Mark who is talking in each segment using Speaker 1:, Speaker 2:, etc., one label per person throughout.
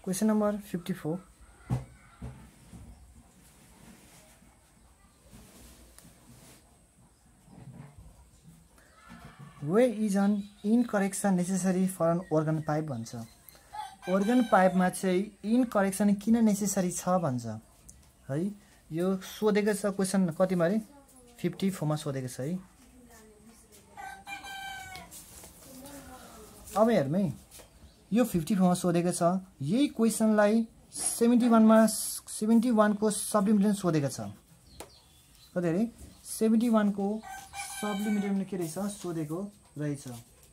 Speaker 1: Question number 54. Where is an incorrection necessary for an organ pipe भन्छ. organ pipe मा चाहिँ incorrection किन necessary छ भन्छ है. यो सोधेको छ क्वेशन कतिमा रे 54 मा सोधेको छ है. अब हेर्नु है यो 54 मा सोधेको छ. यही क्वेशनलाई 71 को सब्लिमिटेसन सोधेको छ. कति रे 71 को सब्लिमिटेसन के रहेछ सोधेको रहेछ.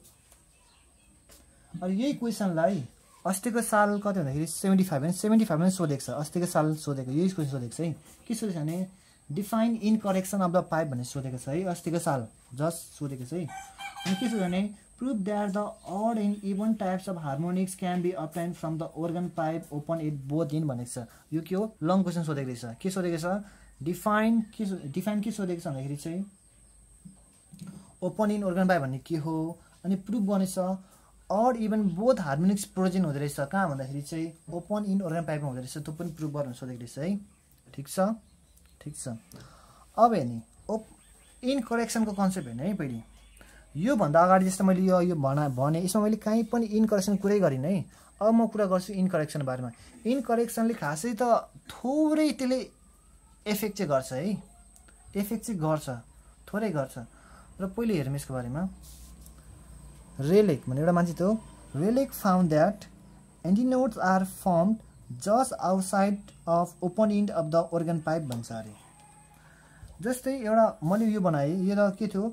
Speaker 1: अनि यही क्वेशनलाई अस्तिको साल कति भन्दाखेरि 75 मा सोधेको छ. अस्तिको साल सोधेको यही क्वेशन सोधेको छ है. के सोधेको छ भने define end correction of the pipe भन्ने सोधेको छ है. अस्तिको साल जस्ट सोधेको छ है. अनि के सोध्यो भने prove that the odd and even types of harmonics can be obtained from the organ pipe open at both end भनेको छ. यो के हो लङ क्वेशन सोधेको रहेछ. के सोधेको छ डिफाइन के सोधेको छ भन्दाखेरि चाहिँ ओपन इन organ पाइप भन्ने के हो अनि प्रुभ गर्नेछ odd even both harmonics project हुँदै रहेछ. कहाँ भन्दाखेरि चाहिँ ओपन इन organ पाइपमा हुँदै रहेछ. त्यो पनि प्रुभ गर्न सोधेको रहेछ है. ठीक छ. अब हेर्ने इनकरेक्सनको कन्सेप्ट हेर्ने है. पहिले यो भन्दा अगाडि जस्तो मैले यो भने यसमा मैले कहीँ पनि इनकरेक्सन कुरै गरिन है. अब म कुरा गर्छु इनकरेक्सन बारेमा. इनकरेक्सनले खासै त थोरै त्यसले इफेक्ट चाहिँ गर्छ है. इफेक्ट चाहिँ गर्छ थोरै गर्छ. र पहिले हेरौँ यसको बारेमा. रेलेक भन्ने एउटा मान्छे थियो. Rayleigh found that antinodes are formed just outside of open end of the organ pipe भन्छ अरे. जस्तै एउटा मैले यो बनाएँ. यो त के थियो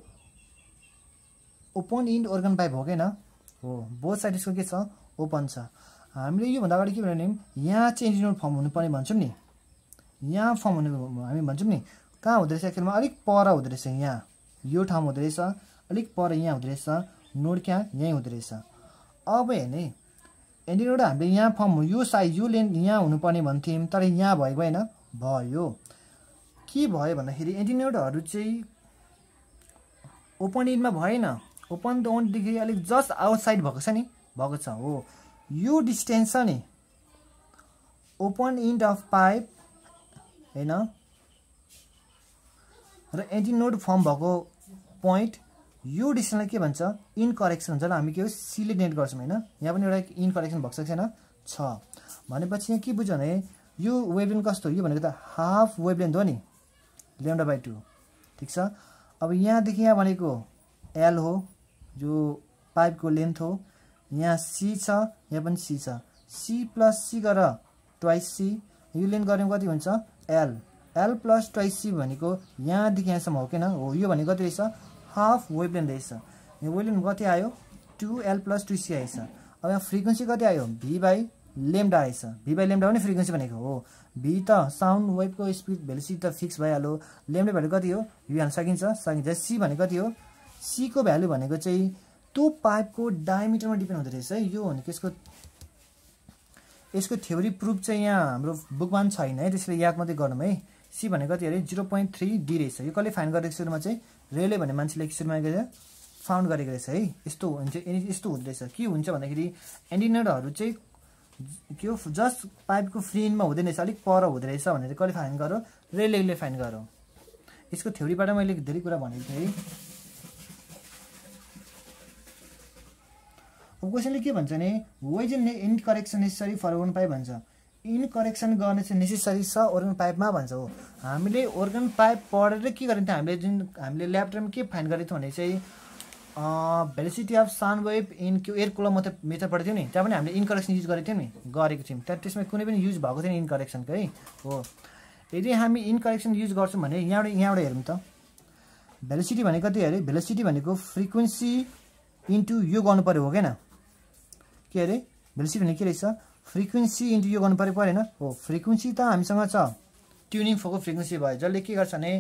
Speaker 1: ओपन इन्ड organ पाइप हो कि हैन हो. बोथ साइड यसको के छ ओपन छ. हामीले यो भन्दा अगाडि के भने यहाँ चाहिँ एन्टिनोड फर्म हुनुपर्ने भन्छौँ नि. यहाँ फर्म हुने हामी भन्छौँ नि. कहाँ हुँदो रहेछ एक्चुअलमा अलिक पर हुँदो रहेछ. यहाँ यो ठाउँ हुँदो रहेछ अलिक पर यहाँ हुँदो रहेछ. नोड क्या यहीँ हुँदो रहेछ. अब हेर्ने एन्टिनोड हामीले यहाँ फर्म हो यो साइज यो लेन्थ यहाँ हुनुपर्ने भन्थ्यौँ तर यहाँ भएको होइन भयो. के भयो भन्दाखेरि एन्टिनोडहरू चाहिँ ओपन इन्डमा भएन. ओपन द ओन्डदेखि अलिक जस्ट आउटसाइड भएको छ नि भएको छ हो. यो डिस्टेन्स छ नि ओपन इन्ड अफ पाइप हैन र एन्टिनोड फर्म भएको पोइन्ट यो डिस्टेन्सलाई के भन्छ इनकरेक्सन भन्छ. हामी के हो सीले नेट गर्छौँ हैन. यहाँ पनि एउटा इनकरेक्सन भएको छैन छ भनेपछि यहाँ के बुझ्यो भने यो वेभलेन्थ कस्तो यो भनेको त हाफ वेभलेन्थ हो नि λ/2. ठीक छ. अब यहाँदेखि यहाँ भनेको एल हो जो पाइपको लेन्थ हो. यहाँ सी छ यहाँ पनि सी छ. सी प्लस सी गरेर ट्वाइस सी. यो लेन्थ गऱ्यौँ कति हुन्छ एल प्लस ट्वाइस सी भनेको यहाँदेखि यहाँसम्म हो किन हो. यो भनेको कति रहेछ हाफ वेभलेन्थ रहेछ. यो वेभलेन्थ कति आयो 2L + 2C आएछ. अब यहाँ फ्रिक्वेन्सी कति आयो V/λ आएछ. V/λ पनि फ्रिक्वेन्सी भनेको हो. V त साउन्ड वेभको स्पिड भेलोसिटी त फिक्स भइहाल्यो. λ भ्यालु कति हो यो हाल्न सकिन्छ. C भनेको कति हो C को भ्यालु भनेको चाहिँ त्यो पाइपको डायमिटरमा डिपेन्ड हुँदो रहेछ है. यो भनेको यसको थ्योरी प्रुफ चाहिँ यहाँ हाम्रो बुकमा पनि छैन है. त्यसले याद मात्रै गर्नु है. C भनेको कति अरे 0.3 D रहेछ. यो कसले फाइन्ड गरेको सुरुमा चाहिँ रेले भन्ने मान्छेले सुरुमा फाउन्ड गरेको रहेछ है. यस्तो हुन्छ यस्तो हुँदो रहेछ. के हुन्छ भन्दाखेरि एन्टिनोडहरू चाहिँ के हो जस्ट पाइपको फ्री इन्डमा हुँदैन रहेछ अलिक पर हुँदो रहेछ भनेर कसले फाइन्ड गर्यो रेलेले फाइन्ड गर्यो. यसको थ्योरीबाट मैले धेरै कुरा भनेको थिएँ है. अब क्वेसनले के भन्छ भने why is end correction necessary for organ pipe भन्छ. इनकरेक्सन गर्ने चाहिँ नेसेसरी छ organ पाइपमा भन्छ हो. हामीले organ पाइप पढेर के गरिन्थ्यो हामीले ल्याब टाइममा के फाइन्ड गरेको थियौँ भने चाहिँ velocity of sound wave in air column method पढेको थियौँ नि. त्यहाँ पनि हामीले इनकरेक्सन युज गरेको थियौँ त्यहाँ त्यसमा कुनै पनि युज भएको थिएन इनकरेक्सनको है हो. यदि हामी इनकरेक्सन युज गर्छौँ भने यहाँबाट हेरौँ त भेलोसिटी भनेको कति अरे भेलोसिटी भनेको फ्रिक्वेन्सी इन्टु यो गर्नु पर्यो हो किन के अरे भेलोसिटी भनेको के रहेछ फ्रिक्वेन्सी इन्टु यो गर्नु परेन हो. फ्रिक्वेन्सी त हामीसँग छ ट्युनिङ फोकको फ्रिक्वेन्सी भयो जसले के गर्छ भने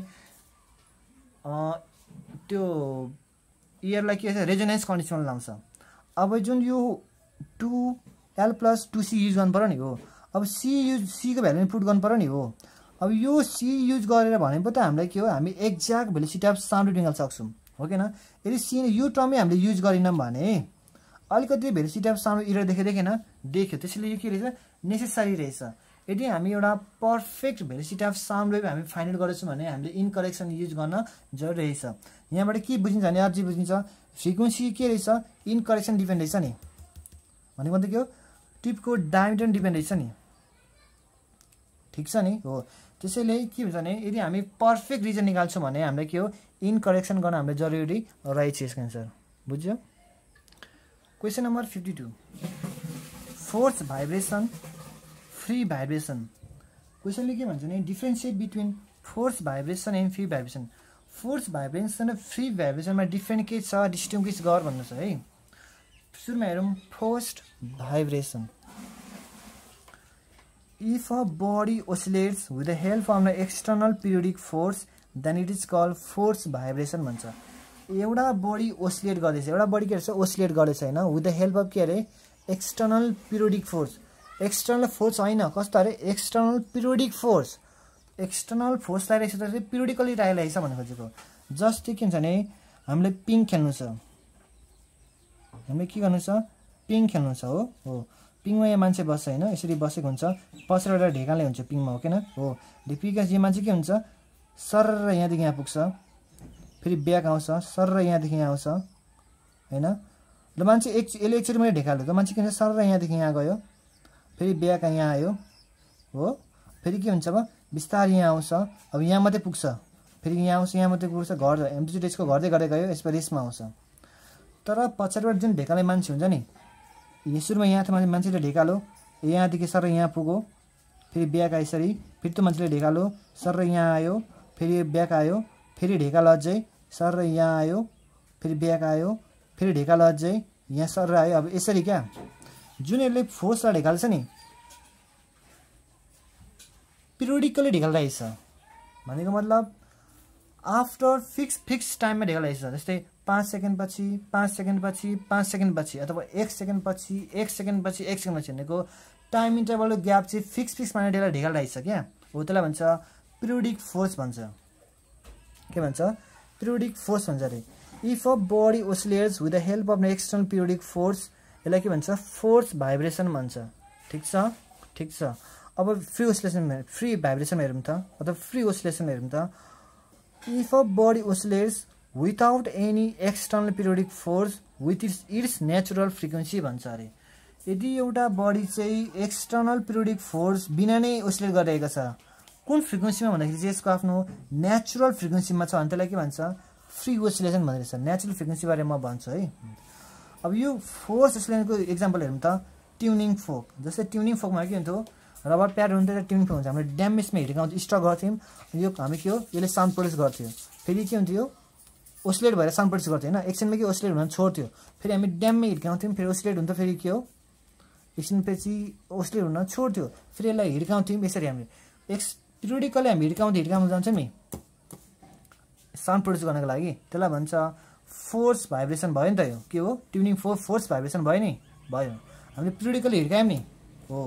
Speaker 1: त्यो इयरलाई के छ रेजोनेन्स कन्डिसनमा लाउँछ. अब जुन यो 2L + 2C युज गर्नु पर्यो नि हो. अब C को भ्यालु पुट गर्नु पर्यो नि हो. अब यो C युज गरेर भने पो त हामीलाई के हो हामी एक्ज्याक्ट भेलोसिटी अफ साउन्ड निकाल्न सक्छौँ हो किन. यदि C यो टर्मै हामीले युज गरिनौँ भने अलिकति भेलोसिटी अफ साउन्ड इरर देखेन देख्यो, त्यसैले यो के रहेछ नेसेसरी रहेछ। यदि हामी एउटा perfect velocity of sound wave हामी फाइन्ड आउट गर्छौँ भने हामीले इनकरेक्सन युज गर्न जरुरी रहेछ। यहाँबाट के बुझिन्छ भने अझै बुझिन्छ फ्रिक्वेन्सी के रहेछ इनकरेक्सन डिपेन्ड रहेछ नि, भनेको मतलब के हो टिपको डायमिटर डिपेन्ड रहेछ नि, ठिक छ नि हो। त्यसैले के हुन्छ भने यदि हामी पर्फेक्ट रिजन निकाल्छौँ भने हामीलाई के हो इनकरेक्सन गर्न हामीले जरुरी रहेछ यसको एन्सर, बुझ्यो। Question number 52 force vibration free vibration. क्वेसनले के भन्छ भने differentiate between force vibration and free vibration. Force vibration र फ्री भाइब्रेसनमा डिफ्रेन्ट के छ डिस्टिङ्ग्विस गर भन्नु छ है। सुरुमा हेरौँ force vibration. If a body oscillates with the help of an external periodic force, then it is called force vibration भन्छ। एउटा बडी ओसिलेट गर्दैछ, एउटा बडी के रहेछ ओसिलेट गर्दैछ हैन, विथ द हेल्प अफ के अरे external periodic force. External force हैन, कस्तो अरे एक्सटर्नल पिरियोडिक फोर्स। एक्सटर्नल फोर्सलाई रहेछ त पिरियोडिकली राखेको छ भन्नु खोजेको। जस्तै के हुन्छ भने हामीले पिङ खेल्नु छ, हामीले के गर्नु छ पिङ खेल्नु छ हो। पिङमा यहाँ मान्छे बस्छ हैन, यसरी बसेको हुन्छ, पछाडिबाट ढेकाले हुन्छ पिङमा हो किन हो। डिपिकस यो मान्छे के हुन्छ सर यहाँदेखि यहाँ पुग्छ, फेरि ब्याक आउँछ, सर यहाँदेखि यहाँ आउँछ हैन। ल मान्छे यसले एकचोटि मैले ढेकाल्यो त मान्छे के हुन्छ सर यहाँदेखि यहाँ गयो, फेरि ब्याक यहाँ आयो हो, फेरि के हुन्छ अब बिस्तारै यहाँ आउँछ, अब यहाँ मात्रै पुग्छ, फेरि यहाँ आउँछ, यहाँ मात्रै पुग्छ, घर एम्प्लिट्युड यसको घट्दै गर्दै गयो, यसपछि रेसमा आउँछ। तर पछाडिबाट जुन ढेकाले मान्छे हुन्छ नि, सुरुमा यहाँ थियो मान्छेले ढेकालो, यहाँदेखि सर यहाँ पुग्यो, फेरि ब्याक आयो, यसरी फेरि त्यो मान्छेले ढेकालो सर यहाँ आयो, फेरि ब्याक आयो, फेरि ढेकालो अझै सर यहाँ आयो, फेरि ब्याक आयो, फेरि ढेकालो अझै यहाँ सर आयो। अब यसरी क्या जुन यसले फोर्सलाई ढेकाल्छ नि पिरियोडिकली ढेकालिरहेछ, भनेको मतलब आफ्टर फिक्स टाइममा ढेकालिरहेछ। जस्तै 5 सेकेन्ड पछि 5 सेकेन्ड पछि 5 सेकेन्ड पछि अथवा 1 सेकेन्ड पछि 1 सेकेन्ड पछि 1 सेकेन्ड पछि भनेको टाइम इन्टरभल ग्याप चाहिँ फिक्स मानेर ढेकालिरहेछ क्या हो। त्यसलाई भन्छ पिरियोडिक फोर्स भन्छ। के भन्छ पिरियोडिक फोर्स भन्छ अरे। If a body oscillates with the help of an external periodic force, यसलाई के भन्छ फोर्स भाइब्रेसन भन्छ। ठिक छ। अब फ्री ओसिलेसन फ्री भाइब्रेसन हेरौँ त, अथवा फ्री ओसिलेसन हेरौँ त। If a body oscillates without any external periodic force with its natural frequency भन्छ अरे। यदि एउटा बडी चाहिँ एक्सटर्नल पिरियोडिक फोर्स बिना नै ओसिलेट गरिरहेको छ, कुन फ्रिक्वेन्सीमा भन्दाखेरि चाहिँ यसको आफ्नो नेचुरल फ्रिक्वेन्सीमा छ भने त्यसलाई के भन्छ फ्री ओसिलेसन भनिरहेछ। नेचुरल फ्रिक्वेन्सी बारे म भन्छु है। अब यो फोर्स ओसिलेसनको एक्जाम्पल हेरौँ त, ट्युनिङ फोक। जस्तै ट्युनिङ फोकमा के हुन्थ्यो रबर प्याड हुन्थ्यो, ट्युनिङ फोक हुन्छ, हामीले ड्यामेजमा हिर्काउँथ्यो, स्ट्रक गर्थ्यौँ, यो हामी के हो यसले साउन्ड प्रड्युस गर्थ्यो, फेरि के हुन्थ्यो ओसिलेट भएर साउन्ड प्रड्युस गर्थ्यो होइन, एकछिनमा के ओसिलेट हुन छोड्थ्यो, फेरि हामी ड्याममै हिर्काउँथ्यौँ, फेरि ओसिलेट हुन्थ्यो, फेरि के हो एकछिनपछि ओसिलेट हुन छोड्थ्यो, फेरि यसलाई हिर्काउँथ्यौँ। यसरी हामीले पिरियोडिकली हामी हिर्काउँदै जान्छौँ नि साउन्ड प्रड्युस गर्नको लागि, त्यसलाई भन्छ फोर्स भाइब्रेसन भयो नि त। यो के हो ट्युनिङ फोर्स भाइब्रेसन भयो नि, भयो हामीले पिरियोडिकली हिर्कायौँ नि हो।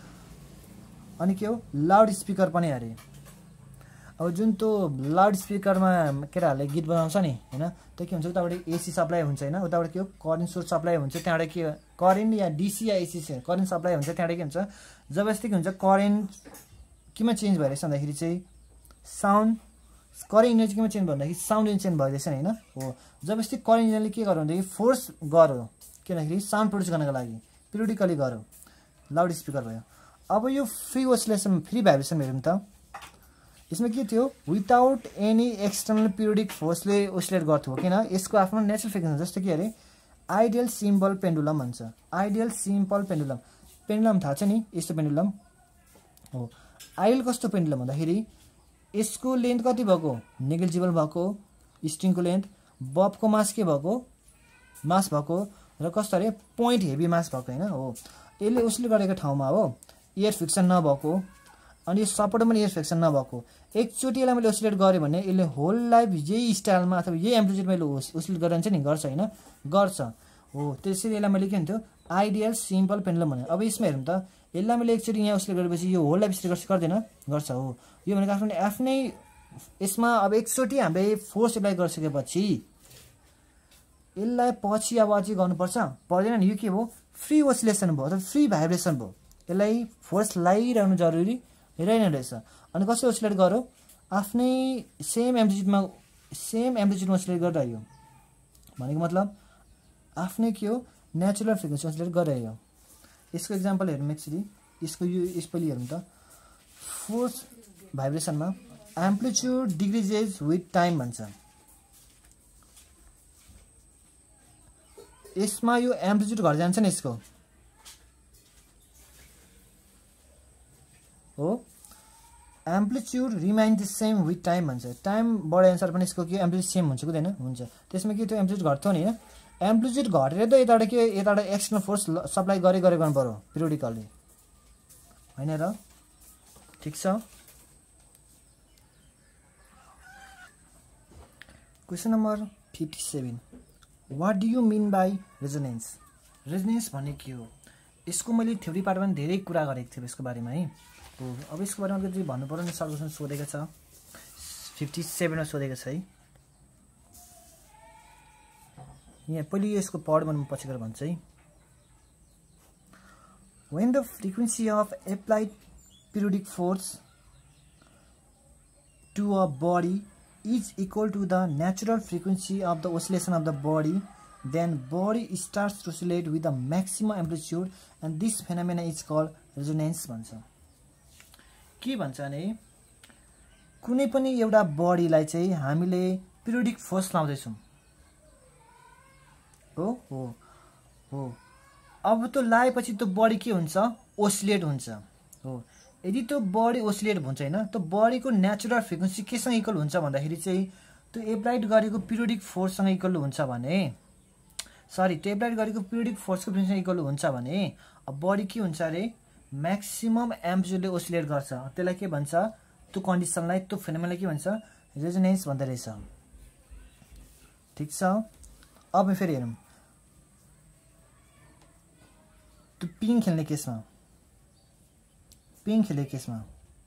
Speaker 1: अनि के हो लाउड स्पिकर पनि अरे। अब जुन त्यो लाउड स्पिकरमा केटाहरूले गीत बजाउँछ नि होइन, त्यो के हुन्छ उताबाट एसी सप्लाई हुन्छ होइन, उताबाट के हो करेन्ट सोर्स सप्लाई हुन्छ, त्यहाँबाट के करेन्ट या डिसी या एसी करेन्ट सप्लाई हुन्छ, त्यहाँबाट के हुन्छ जबरजस्ती के हुन्छ करेन्ट केमा चेन्ज भइरहेछ भन्दाखेरि चाहिँ साउन्ड करेन्ट इनर्जी केमा चेन्ज भन्दाखेरि साउन्ड इन चेन्ज भइरहेछ होइन हो। जबरजस्ती करेन्ट इनर्जीले के गर्यो भन्दाखेरि फोर्स गर्यो, के भन्दाखेरि साउन्ड प्रड्युस गर्नको लागि पिरियोडिकली गर्यो, लाउड स्पिकर भयो। अब यो फ्री ओसिलेसन फ्री भाइब्रेसन हेरौँ त, यसमा के थियो विदाउट एनी एक्सटर्नल पिरियोडिक फोर्सले ओसिलेट गर्थ्यो किन यसको आफ्नो नेचुरल फ्रिक्वेन्सी। जस्तो कि अरे आइडियल सिम्पल पेन्डुलम भन्छ। आइडियल सिम्पल पेन्डुलम, पेन्डुलम थाहा छ नि यस्तो पेन्डुलम हो। आइडियल कस्तो पेन्डुलम भन्दाखेरि यसको लेन्थ कति भएको नेग्लिजिबल भएको, स्ट्रिङको लेन्थ, बबको मास के भएको मास भएको, र कस्तो अरे पोइन्ट हेभी मास भएको होइन हो। यसले ओसिलेट गरेको ठाउँमा हो एयर फ्रिक्सन नभएको, अनि यो सपोर्टमा पनि एयर फ्रिक्सन नभएको, एकचोटि यसलाई मैले ओसिलेट गरेँ भने यसले होल लाइफ यही स्टाइलमा अथवा यही एम्प्लिट्युड मैले ओसिलेट गरिरहन्छ नि गर्छ होइन गर्छ हो। त्यसरी यसलाई मैले के हुन्थ्यो आइडियल सिम्पल पेन्डुलम भने। अब यसमा हेरौँ त, यसलाई मैले एकचोटि यहाँ ओसिलेट गरेपछि यो होल लाइफ स्टे गर्दैन गर्छ हो। यो भनेको आफ्नै यसमा अब एकचोटि हामीले फोर्स एप्लाई गरिसकेपछि यसलाई पछि अब अझै गर्नुपर्छ पर्दैन नि। यो के भयो फ्री ओसिलेसन भयो अथवा फ्री भाइब्रेसन भयो। यसलाई फोर्स लगाइरहनु जरुरी रहेन रहेछ। अनि कसरी ओसिलेट गर्यो आफ्नै सेम एम्प्लिट्युडमा ओसिलेट गरिरह्यो भनेको मतलब आफ्नै के हो नेचुरल फ्रिक्वेन्सी ओसिलेट गरिरह्यो। यसको इक्जाम्पल हेरौँ एक्चुअली यसको यो यसपालि हेरौँ त फोर्स भाइब्रेसनमा एम्प्लिट्युड डिक्रिजेज विथ टाइम भन्छ। यसमा यो एम्प्लिट्युड घट्दै जान्छ नि यसको हो amplitude remain the same with time भन्छ। टाइम बढे अनुसार पनि यसको के एम्प्लिट्युड सेम हुन्छ कि हुँदैन हुन्छ। त्यसमा के त्यो एम्प्लिट्युड घट्थ्यो नि हैन एम्प्लिट्युड घटेर त यताबाट के यताबाट एक्सटर्नल फोर्स सप्लाई गरे गर्नु पर्यो पिरियोडिकली हैन र ठीक छ। Question number 57 what do you mean by resonance. Resonance भन्ने के हो यसको मैले थ्योरी पार्टमा धेरै कुरा गरेको थिएँ यसको बारेमा है। अब यसको बारेमा अलिकति भन्नु पर्यो नि सर्कुलेसन सोधेको छ 57 मा सोधेको छ है। यहाँ पहिले यसको पढ भन्नु पछि गएर भन्छ है। When the frequency of applied periodic force to a body is equal to the natural frequency of the oscillation of the body, then body starts to oscillate with the maximum amplitude and this phenomena is called resonance भन्छ। के भन्छ भने कुनै पनि एउटा बडीलाई चाहिँ हामीले पिरियोडिक फोर्स लाउँदै छौं हो अब त्यो लाएपछि त्यो बडी के हुन्छ ओसिलेट हुन्छ हो। यदि त्यो बडी ओसिलेट हुन्छ हैन त्यो बडीको नेचुरल फ्रिक्वेन्सी केसँग इक्वल हुन्छ भन्दाखेरि चाहिँ त्यो एप्लाइड गरेको पिरियोडिक फोर्ससँग इक्वल हुन्छ भने सरी त्यो एप्लाइड गरेको पिरियोडिक फोर्सको फ्रिक्वेन्सीसँग इक्वल हुन्छ भने अब बडी के हुन्छ रे म्याक्सिमम एम्प्लिट्युडले ओसिलेट गर्छ। त्यसलाई के भन्छ त्यो कन्डिसनलाई त्यो फेनोमेनालाई के भन्छ रेजोनेन्स भन्दे रहेछ ठीक छ। अब फेरि हेरौँ त्यो पिङ खेल्ने केसमा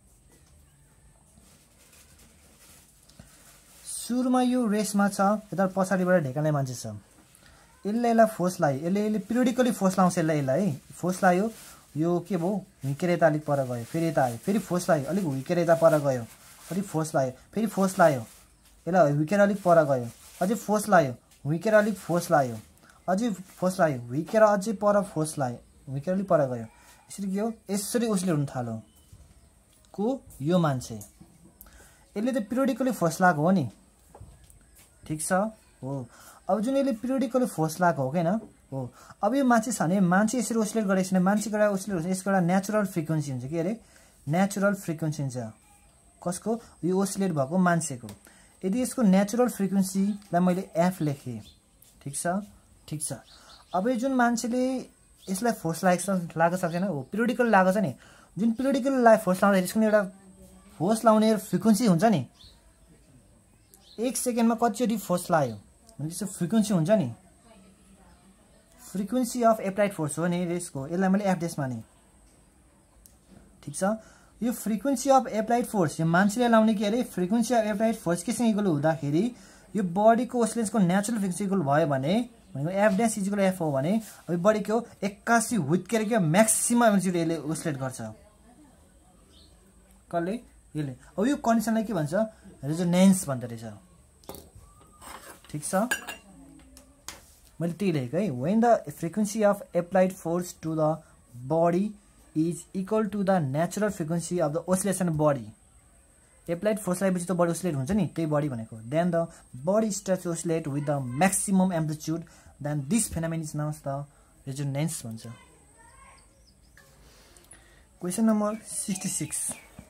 Speaker 1: सुरुमा यो रेसमा छ यता पछाडिबाट ढेकाल्ने मान्छे छ यसलाई फोर्स लाग्यो यसले पिरियोडिकली फोर्स लाउँछ यसलाई फोर्स लाग्यो यो के भयो हुर्केर यता अलिक पर गयो फेरि यता आयो फेरि फोर्स लाग्यो अलिक हुर्केर यता पर गयो अलिक फोर्स लाग्यो फेरि फोर्स लाग्यो यसलाई हुर्केर अलिक पर गयो अझै फोर्स लाग्यो हुर्केर अलिक फोर्स लाग्यो अझै फोर्स लाग्यो हुर्केर अझै पर फोर्स लाग्यो हुर्केर अलिक पर गयो यसरी के हो यसरी ओसिलेट हुन थाल्यो को यो मान्छे यसले त पिरियोडिकली फोर्स लागेको हो नि ठीक छ हो। अब जुन यसले पिरियोडिकली फोर्स लागेको हो हैन हो अब यो मान्छे छ भने मान्छे यसरी ओसिलेट गरेछ भने मान्छेको एउटा ओसिलेट हुन्छ यसको एउटा नेचुरल फ्रिक्वेन्सी हुन्छ के अरे नेचुरल फ्रिक्वेन्सी हुन्छ कसको यो ओसिलेट भएको मान्छेको। यदि यसको नेचुरल फ्रिक्वेन्सीलाई मैले एफ लेखेँ ठीक छ। अब यो जुन मान्छेले यसलाई फोर्स लाग्न सक्दैन हो पिरियोडिकल लागेको छ नि जुन पिरियोडिकल फोर्स लाउँदा यसको एउटा फोर्स लाउने फ्रिक्वेन्सी हुन्छ नि 1 सेकेन्डमा कतिचोटि फोर्स लाग्यो भने त्यसको फ्रिक्वेन्सी हुन्छ नि फ्रिक्वेन्सी अफ एप्लाइड फोर्स हो नि यसको यसलाई मैले एफ डेस माने ठीक छ। यो फ्रिक्वेन्सी अफ एप्लाइड फोर्स यो मान्छेले लाउने के अरे फ्रिक्वेन्सी अफ एप्लाइड फोर्स केसँग इक्वल हुँदाखेरि यो बडीको ओसिलेसनको नेचुरल फ्रिक्वेन्सी इक्वल भयो भने भनेको एफ डेस इक्वल एफ हो भने अब बडी के हो 81 हुर्केर के म्याक्सिमम एम्प्लिट्युड यसले ओसिलेट गर्छ कसले यसले। अब यो कन्डिसनलाई के भन्छ रेजोनेन्स भन्दो रहेछ ठीक छ। मैले त्यही लेखेको है when the frequency of applied force to the body is equal to the natural frequency of the oscillation body applied force लागेपछि त बडी ओसिलेट हुन्छ नि त्यही बडी भनेको then the body starts to oscillate with the maximum amplitude then this phenomena is known the resonance भन्छ। Question number 66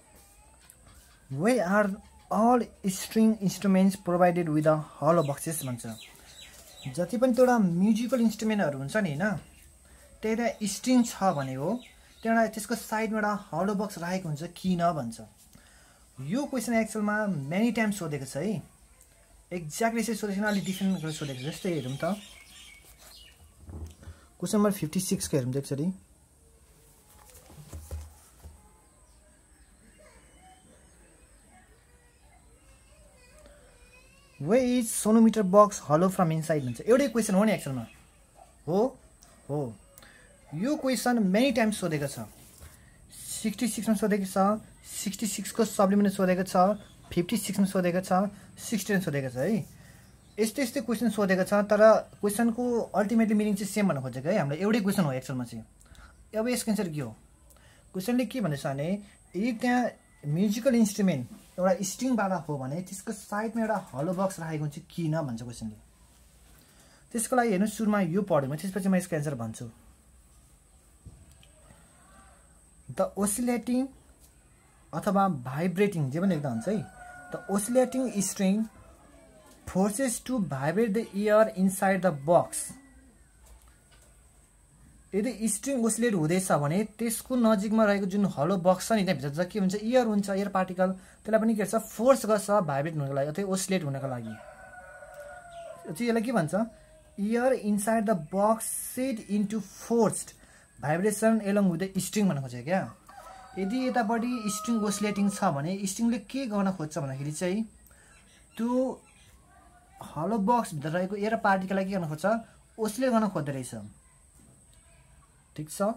Speaker 1: why are all string instruments provided with the hollow boxes भन्छ। जति पनि त्यो एउटा म्युजिकल इन्स्ट्रुमेन्टहरू हुन्छ नि हैन त्यही त स्ट्रिङ छ भने हो त्यहाँ त्यसको साइडमा एउटा हलो बक्स राखेको हुन्छ किन भन्छ। यो क्वेसन एक्चुअलमा मेनी टाइम्स सोधेको छ है एक्ज्याक्टली यसरी सोधेको छैन अलिक डिफ्रेन्ट गरेर सोधेको छ। जस्तै हेरौँ त क्वेसन नम्बर 56 को हेरौँ त एकचोटि why is sonometer box hollow from inside भन्छ। एउटै क्वेसन हो नि एक्चुअलमा। हो यो क्वेसन मेनी टाइम्स सोधेको छ। 66 मा सोधेको छ, 66 को सब्लिमेन्ट सोधेको छ, 56 मा सोधेको छ, 69 सोधेको छ है। यस्तै यस्तै क्वेसन सोधेको छ, तर क्वेसनको अल्टिमेटली मिनिङ चाहिँ सेम भन्न खोजेको है। हाम्रो एउटै क्वेसन हो एक्चुअलमा चाहिँ। अब यसको एन्सर के हो? क्वेसनले के भन्दैछ भने यदि त्यहाँ म्युजिकल इन्स्ट्रुमेन्ट एउटा स्ट्रिङवाला हो भने त्यसको साइडमा एउटा हलो बक्स राखेको हुन्छ किन भन्छ क्वेसनले। त्यसको लागि हेर्नु सुरुमा यो पढ्यो, त्यसपछि म यसको एन्सर भन्छु। द ओसिलेटिङ अथवा भाइब्रेटिङ जे पनि लेख्दा हुन्छ है। The oscillating string forces to vibrate the air inside the box. यदि स्ट्रिङ ओसिलेट हुँदैछ भने त्यसको नजिकमा रहेको जुन हलो बक्स छ नि त्यहाँभित्र के हुन्छ, इयर हुन्छ, एयर पार्टिकल, त्यसलाई पनि के गर्छ, फोर्स गर्छ भाइब्रेट हुनको लागि अथवा ओसिलेट हुनको लागि। चाहिँ यसलाई के भन्छ, air inside the box set into forced vibration along with the string भन्न खोजेको क्या। यदि यतापट्टि स्ट्रिङ ओसिलेटिङ छ भने स्ट्रिङले के गर्न खोज्छ भन्दाखेरि चाहिँ त्यो हलो बक्सभित्र रहेको एयर पार्टिकललाई के गर्न खोज्छ, ओसिलेट गर्न खोज्दो रहेछ। ठिक छ।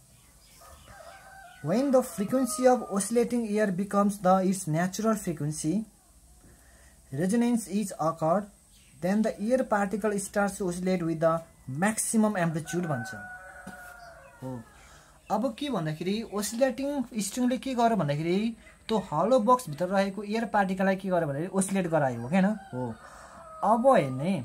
Speaker 1: When the frequency of oscillating air becomes its natural frequency, resonance is occurred, then the air particle starts to oscillate with the maximum amplitude भन्छ। हो अब के भन्दाखेरि ओसिलेटिङ स्ट्रिङले के गर्यो भन्दाखेरि त्यो हलो बक्स भित्र रहेको एयर पार्टिकललाई के गर्यो भन्दाखेरि ओसिलेट गरायो हो हैन। हो अब हेर्ने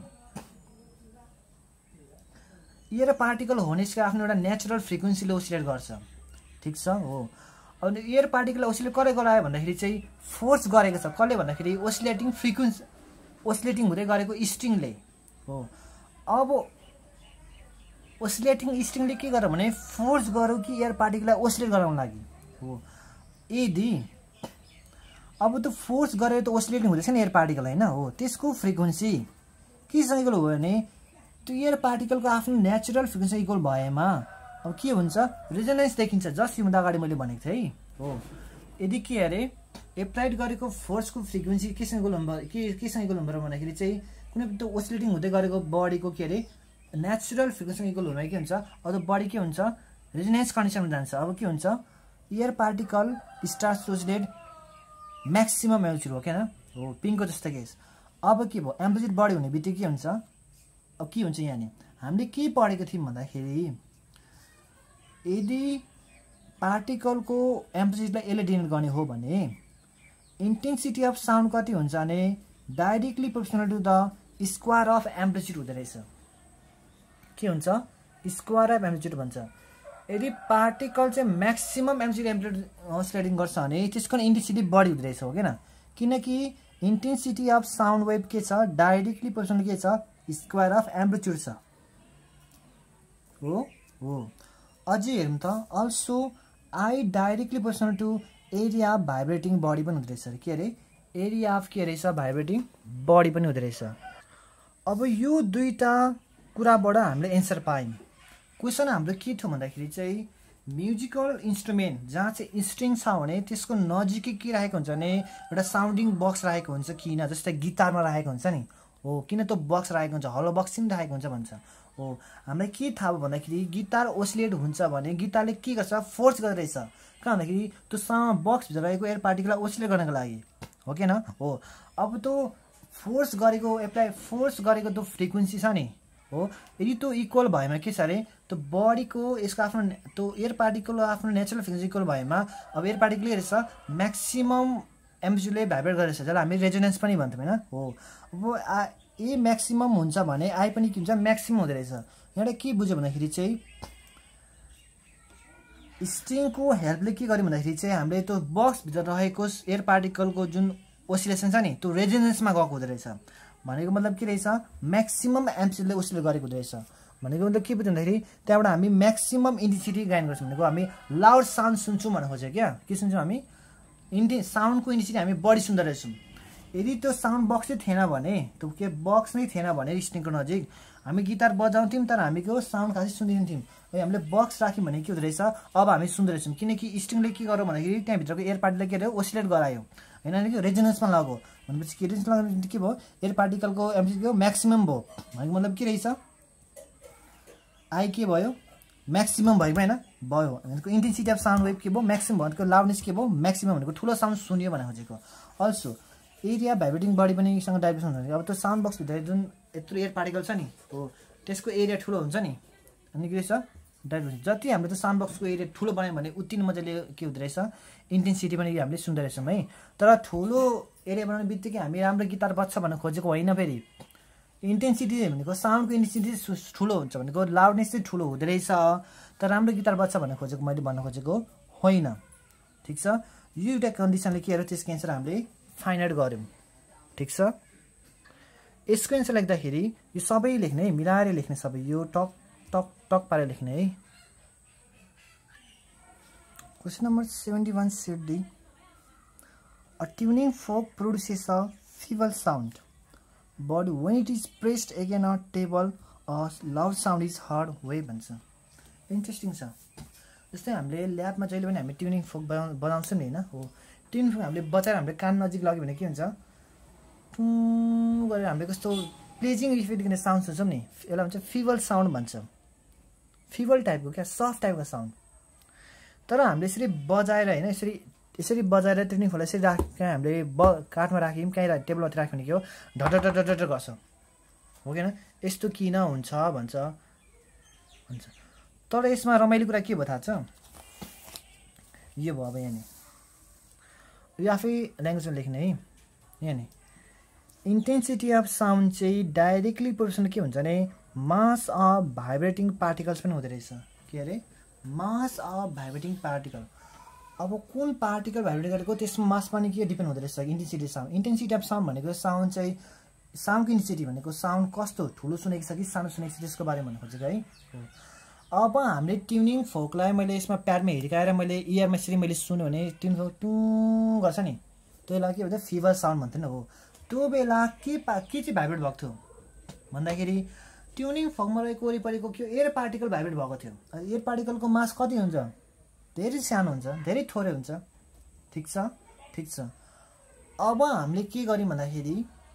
Speaker 1: एयर पार्टिकल होनेसको आफ्नो एउटा नेचुरल फ्रिक्वेन्सीले ओसिलेट गर्छ। ठीक छ। हो अनि एयर पार्टिकललाई ओसिलेट कसले गरायो भन्दाखेरि चाहिँ फोर्स गरेको छ। कसले भन्दाखेरि ओसिलेटिङ फ्रिक्वेन्सी ओसिलेटिङ हुँदै गरेको स्ट्रिङले। हो अब ओसिलेटिङ स्ट्रिङले के गर्यो भने फोर्स गर्यो कि एयर पार्टिकललाई ओसिलेट गराउन लागि। हो यदि अब त्यो फोर्स गरेर त ओसिलेटिङ हुँदैछ नि एयर पार्टिकल हैन। हो त्यसको फ्रिक्वेन्सी केसँग इक्वल हो भने त्यो एयर पार्टिकलको आफ्नो नेचुरल फ्रिक्वेन्सी इक्वल भएमा अब के हुन्छ, रेजोनेन्स देखिन्छ। जस्ट योभन्दा अगाडि मैले भनेको थिएँ है। हो यदि के अरे एप्लाइड गरेको फोर्सको फ्रिक्वेन्सी केसँग इक्वल केसँग इक्वल हुँदो भन्दाखेरि चाहिँ कुनै त्यो ओसिलेटिङ हुँदै गरेको बडीको के अरे नेचुरल फ्रिक्वेन्सी इक्वल हुँदा के हुन्छ, अब त्यो बडी के हुन्छ, रेजोनेन्स कन्डिसनमा जान्छ। अब के हुन्छ, air particle starts to oscillate maximum amplitude हो क्या। हो पिङको जस्तो केस। अब के भयो, एम्प्लिट्युड बढी हुने बित्तिकै के हुन्छ, अब के हुन्छ यहाँनिर हामीले के पढेको थियौँ भन्दाखेरि यदि पार्टिकलको एम्प्लिट्युडलाई यसले डिनोट गर्ने हो भने इन्टेन्सिटी अफ साउन्ड कति हुन्छ भने directly proportional to the square of amplitude हुँदो रहेछ। के हुन्छ, स्क्वायर अफ एम्प्लिट्युड भन्छ। यदि पार्टिकल चाहिँ म्याक्सिमम एम्प्लिट्युड ओसिलेटिङ गर्छ भने त्यसको इन्टेन्सिटी बढी हुँदो रहेछ। हो किन, किनकि इन्टेन्सिटी अफ साउन्ड वेभ के छ, डाइरेक्टली प्रोपोर्सनल के छ, स्क्वायर अफ एम्प्लिट्युड छ। हो अझै हेरौँ त, also I directly proportional to area of vibrating body पनि हुँदो रहेछ। के अरे एरिया अफ के रहेछ, भाइब्रेटिङ बडी पनि हुँदो रहेछ। अब यो दुईटा कुराबाट हामीले एन्सर पायौँ। क्वेसन हाम्रो के थियो भन्दाखेरि चाहिँ म्युजिकल इन्स्ट्रुमेन्ट जहाँ चाहिँ स्ट्रिङ छ भने त्यसको नजिकै के राखेको हुन्छ भने एउटा साउन्डिङ बक्स राखेको हुन्छ किन, जस्तै गिटारमा राखेको हुन्छ नि। हो किन त्यो बक्स राखेको हुन्छ, हलो बक्स पनि राखेको हुन्छ भन्छ। हो हामीलाई के थाहा भयो भन्दाखेरि गिटार ओसिलेट हुन्छ भने गिटारले के गर्छ, फोर्स गर्दो रहेछ। कहाँ भन्दाखेरि त्यो साउन्ड बक्सभित्र रहेको एयर पार्टिकललाई ओसिलेट गर्नको लागि। हो कि न। हो अब त्यो फोर्स गरेको फोर्स गरेको त्यो फ्रिक्वेन्सी छ नि। हो यदि त्यो इक्वल भएमा के छ अरे त्यो बडीको यसको आफ्नो त्यो एयर पार्टिकल आफ्नो नेचुरल फ्रिक्वेन्सी इक्वल भएमा अब एयर पार्टिकल रहेछ म्याक्सिमम एम्प्लिट्युडले भाइब्रेट गरेछ, जसलाई हामी रेजोनेन्स पनि भन्छौँ हैन। हो अब ए म्याक्सिमम हुन्छ भने आई पनि के हुन्छ, म्याक्सिमम हुँदो रहेछ। यहाँबाट के बुझ्यो भन्दाखेरि चाहिँ स्ट्रिङको हेल्पले के गर्यो भन्दाखेरि चाहिँ हामीले त्यो बक्सभित्र रहेको एयर पार्टिकलको जुन ओसिलेसन छ नि त्यो रेजोनेन्समा गएको हुँदो रहेछ। भनेको मतलब के रहेछ, म्याक्सिमम एम्प्लिट्युडले ओसिलेट गरेको हुँदो रहेछ। भनेको मतलब के बुझ्यो भन्दाखेरि त्यहाँबाट हामी म्याक्सिमम इन्टेन्सिटी गाइन गर्छौँ। भनेको हामी लाउड साउन्ड सुन्छौँ भनेर खोज्यो क्या। के सुन्छौँ हामी, साउन्डको इन्टेन्सिटी हामी बढी सुन्दर रहेछौँ। यदि त्यो साउन्ड बक्सै थिएन भने, त्यो के बक्स नै थिएन भने स्ट्रिङको नजिक हामी गिटार बजाउँथ्यौँ तर हामीको साउन्ड खासै सुन्दैनथ्यौँ। है हामीले बक्स राख्यौँ भने के हुँदो रहेछ अब हामी सुन्दै रहेछौँ किनकि स्ट्रिङले के गर्यो भन्दाखेरि त्यहाँभित्रको एयर पार्टिकल के अरे ओसिलेट गरायो होइन कि रेजोनेन्समा लाग्यो भनेपछि के रेजोनेन्स लाग्यो के भयो एयर पार्टिकलको एम्प्लिट्युड के हो म्याक्सिमम भयो भनेको मतलब के रहेछ आई के भयो म्याक्सिमम भएको होइन भयो भनेको इन्टेन्सिटी अफ साउन्ड वेभ के भयो म्याक्सिमम भनेको लाउडनेस के भयो म्याक्सिमम भनेको ठुलो साउन्ड सुन्यो भनेको खोजेको अल्सो एरिया भाइब्रेटिङ बडी पनि सँग डाइभर्सन हुन्छ अब त्यो साउन्ड बक्सभित्र जुन यत्रो एयर पार्टिकल छ नि हो त्यसको एरिया ठुलो हुन्छ नि अनि के रहेछ डाइभर्सन जति हामीले त्यो साउन्ड बक्सको एरिया ठुलो बनायो भने उति नै मजाले के हुँदो रहेछ इन्टेन्सिटी पनि हामीले सुन्दै रहेछौँ है तर ठुलो एरिया बनाउने बित्तिकै हामी राम्रो गिटार बज्छ भन्नु खोजेको होइन फेरि इन्टेन्सिटी भनेको साउन्डको इन्टेन्सिटी ठुलो हुन्छ भनेको लाउडनेस चाहिँ ठुलो हुँदो रहेछ तर राम्रो गिटार बज्छ भन्नु खोजेको मैले भन्न खोजेको होइन ठिक छ यो एउटा कन्डिसनले के हो त्यसको एन्सर हामीले फाइन्ड आउट गऱ्यौँ ठिक छ यसको एन्सर लेख्दाखेरि यो सबै लेख्ने है मिलाएर लेख्ने सबै यो टक टक टक पारेर लेख्ने है question number 71 should be a tuning fork produces a feeble sound but when it is pressed against a table a loud sound is heard way भन्छ इन्ट्रेस्टिङ छ जस्तै हामीले ल्याबमा जहिले पनि हामी ट्युनिङ फोक बनाउँछौँ नि होइन हो ट्युनिङ फोक हामीले बजाएर हामीले कान नजिक लग्यो भने के हुन्छ टुँ गरेर हामीले कस्तो प्लेजिङ इफेक्ट दिने साउन्ड सुन्छौँ नि यसलाई भन्छ फिबल साउन्ड भन्छ फिबल टाइपको क्या सफ्ट टाइपको साउन्ड तर हामीले यसरी बजाएर होइन यसरी बजाएर ट्युनिङ फोकलाई यसरी राखेर हामीले काठमा राख्यौँ कहीँ टेबलमाथि राख्यो भने के हो ढट गर्छ हो कि यस्तो किन हुन्छ भन्छ तर यसमा रमाइलो कुरा के भयो थाहा छ यो भयो अब यहाँनिर यो आफै ल्याङ्ग्वेजमा लेख्ने है यहाँनिर इन्टेन्सिटी अफ साउन्ड चाहिँ डाइरेक्टली प्रोपोर्सनल के हुन्छ भने मास अफ भाइब्रेटिङ पार्टिकल्स पनि हुँदो रहेछ के अरे मास अफ भाइब्रेटिङ पार्टिकल अब कुन पार्टिकल भाइब्रेट गरेको त्यसमा मास पनि के डिपेन्ड हुँदो रहेछ इन्टेन्सिटी अफ साउन्ड भनेको साउन्ड चाहिँ साउन्डको इन्टेन्सिटी भनेको साउन्ड कस्तो ठुलो सुनेको छ कि सानो सुनेको छ त्यसको बारेमा भन्नु खोजेको है अब हामीले ट्युनिङ फोकलाई मैले यसमा प्याडमा हिर्काएर मैले इयरमा यसरी मैले सुन्यो भने ट्युनिङ फोक टुँ गर्छ नि त्यो बेला के भन्छ फिबर साउन्ड भन्थ्यो नि हो त्यो बेला के चाहिँ भाइब्रेट भएको थियो भन्दाखेरि ट्युनिङ फोकमा रहेको वरिपरिको के एयर पार्टिकल भाइब्रेट भएको थियो एयर पार्टिकलको मास कति हुन्छ धेरै सानो हुन्छ धेरै थोरै हुन्छ ठिक छ अब हामीले के गर्यौँ भन्दाखेरि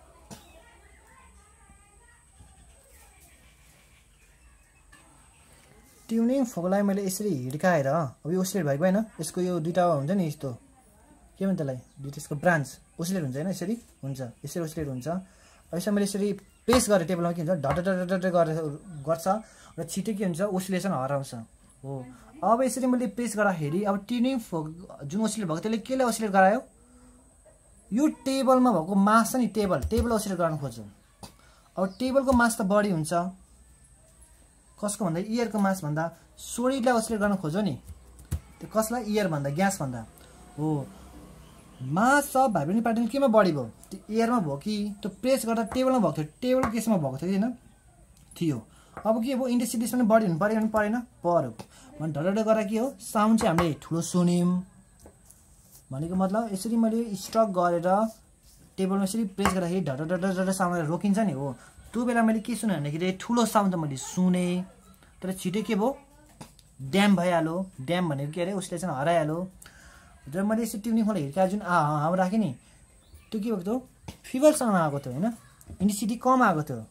Speaker 1: ट्युनिङ फोकलाई मैले यसरी हिर्काएर अब यो ओसिलेट भएको होइन यसको यो दुईवटा हुन्छ नि यस्तो के भन्छ त्यसलाई दुईवटा यसको ब्रान्च ओसिलेट हुन्छ होइन यसरी हुन्छ यसरी ओसिलेट हुन्छ अब यसमा मैले यसरी प्रेस गरेर टेबलमा के हुन्छ ढट गर्छ र छिटो के हुन्छ ओसिलेसन हराउँछ हो अब यसरी मैले प्रेस गर्दाखेरि अब ट्युनिङ फोक जुन ओसिलेट भएको त्यसले केलाई ओसिलेट गरायो यो टेबलमा भएको मास छ नि टेबल ओसिलेट गराउन खोज्छ अब टेबलको मास त बढी हुन्छ कसको भन्दा इयरको मास भन्दा सोलिडलाई ओसिलेट गर्न खोज्यो नि त्यो कसलाई इयर भन्दा ग्यास भन्दा हो मास अफ भाइब्रेटिङ पार्टिकल केमा बढी भयो त्यो एयरमा भयो कि त्यो प्रेस गर्दा टेबलमा भएको थियो टेबलको केसमा भएको थियो होइन थियो अब के भयो इन्टेन्सिटी पनि बढी हुनु पऱ्यो भने परेन पर्यो भने ढडढ गरेर के हो साउन्ड चाहिँ हामीले ठुलो सुन्यौँ भनेको मतलब यसरी मैले स्ट्रक गरेर टेबलमा यसरी प्रेस गर्दाखेरि ढडढ साउन्ड रोकिन्छ नि हो त्यो बेला मैले के सुने भन्दाखेरि ठुलो साउन्ड त मैले सुने तर छिटो के भयो ड्याम भइहाल्यो ड्याम भनेको के अरे उसले चाहिँ हराइहाल्यो जब मैले यसरी ट्युनिङ खोला हिर्काएर जुन हावा राखेँ नि त्यो के भएको थियो फिबरसँग आएको थियो होइन इन्टेन्सिटी कम आएको थियो